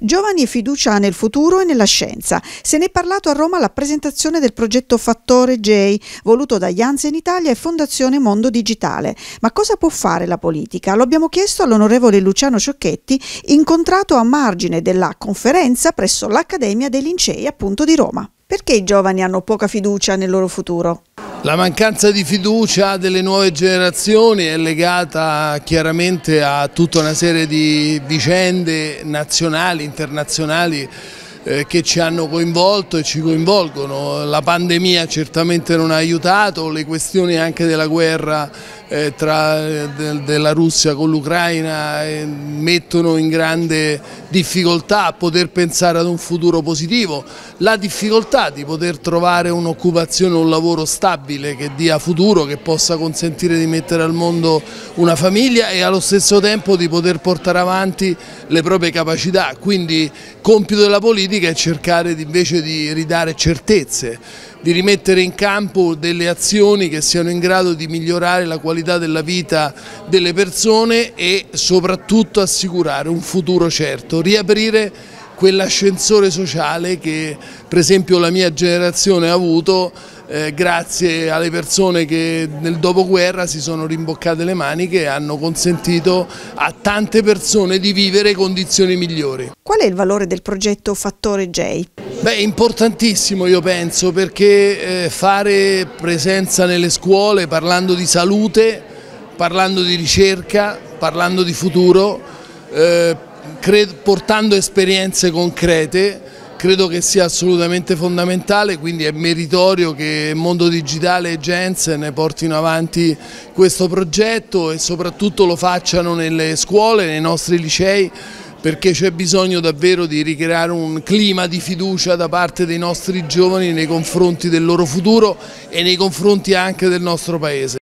Giovani e fiducia nel futuro e nella scienza. Se ne è parlato a Roma alla presentazione del progetto Fattore J, voluto da Janssen Italia e Fondazione Mondo Digitale. Ma cosa può fare la politica? Lo abbiamo chiesto all'onorevole Luciano Ciocchetti, incontrato a margine della conferenza presso l'Accademia dei Lincei appunto di Roma. Perché i giovani hanno poca fiducia nel loro futuro? La mancanza di fiducia delle nuove generazioni è legata chiaramente a tutta una serie di vicende nazionali, internazionali che ci hanno coinvolto e ci coinvolgono. La pandemia certamente non ha aiutato, le questioni anche della guerra della Russia con l'Ucraina mettono in grande difficoltà a poter pensare ad un futuro positivo, la difficoltà di poter trovare un'occupazione, un lavoro stabile che dia futuro, che possa consentire di mettere al mondo una famiglia e allo stesso tempo di poter portare avanti le proprie capacità. Quindi compito della politica è cercare invece di ridare certezze, di rimettere in campo delle azioni che siano in grado di migliorare la qualità della vita delle persone e soprattutto assicurare un futuro certo, riaprire quell'ascensore sociale che per esempio la mia generazione ha avuto grazie alle persone che nel dopoguerra si sono rimboccate le maniche e hanno consentito a tante persone di vivere condizioni migliori. Qual è il valore del progetto Fattore J? Beh, importantissimo io penso, perché fare presenza nelle scuole parlando di salute, parlando di ricerca, parlando di futuro, portando esperienze concrete, credo che sia assolutamente fondamentale, quindi è meritorio che Mondo Digitale e Janssen portino avanti questo progetto e soprattutto lo facciano nelle scuole, nei nostri licei, perché c'è bisogno davvero di ricreare un clima di fiducia da parte dei nostri giovani nei confronti del loro futuro e nei confronti anche del nostro Paese.